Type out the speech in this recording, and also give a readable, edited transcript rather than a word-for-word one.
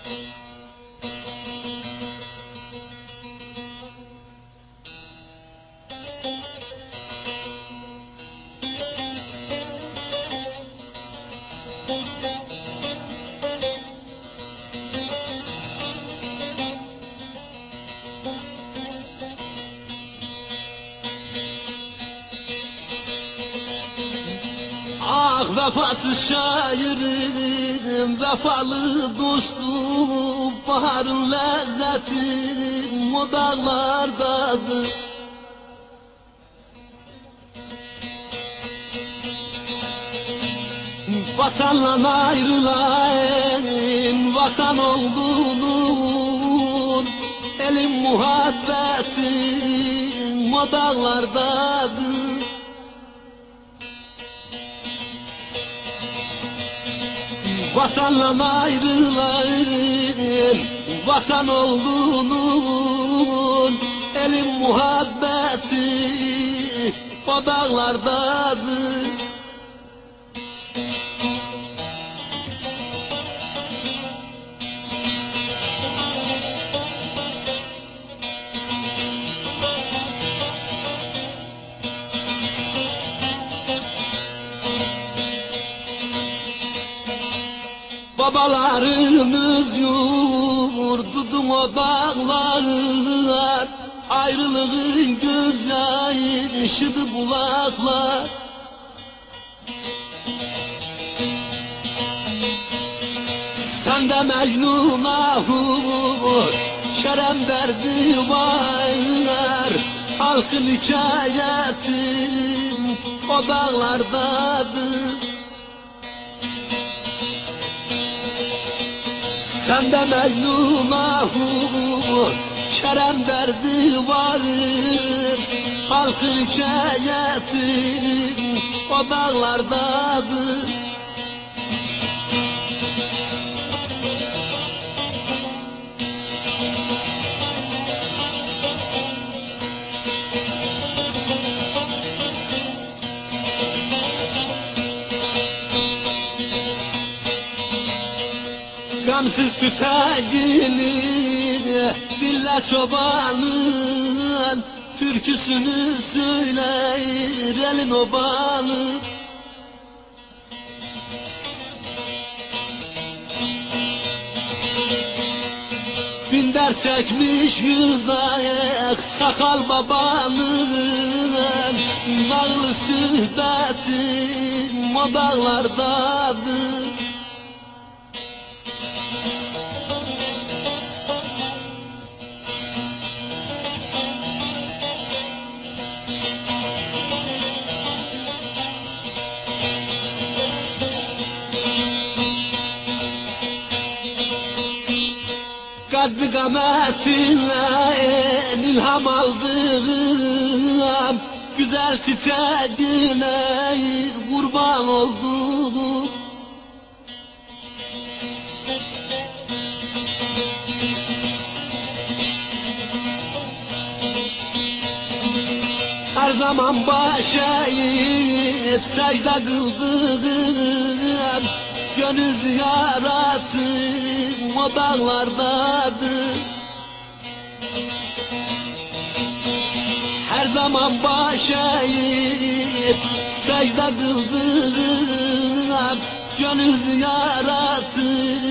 Ah vefasız şairim, vefalı dostum, baharın lezzeti o dağlardadır. Vatanla ayrılan vatan olduğunun, elin muhabbetin o dağlardadır. Vatanla ayrılan vatan olduğunun, elin muhabbeti o dağlardadır. Babalarımız yurdudur o dağlar, ayrılığın gözyaşıdı bulaklar. Sen de Mecnun'a hur, şerem derdi var, halkın hikayetin o dağlardadır. Sen de Mecnun'a hur, şerem derdi var, halkın hikayetin o dağlardadır. Gamsız tütecili dille çobanın, türküsünü söyler elin obalı. Bin dert çekmiş yüz ayak sakal babanın, nağlı sühbetin o dağlardadır. Kadri kametine ilham aldığım, güzel çiçeğine kurban oldum. Her zaman baş eğip secde kıldığım, gönül ziyaretim o dağlardadır. Her zaman baş eğip secde kıldığım, gönül ziyaretim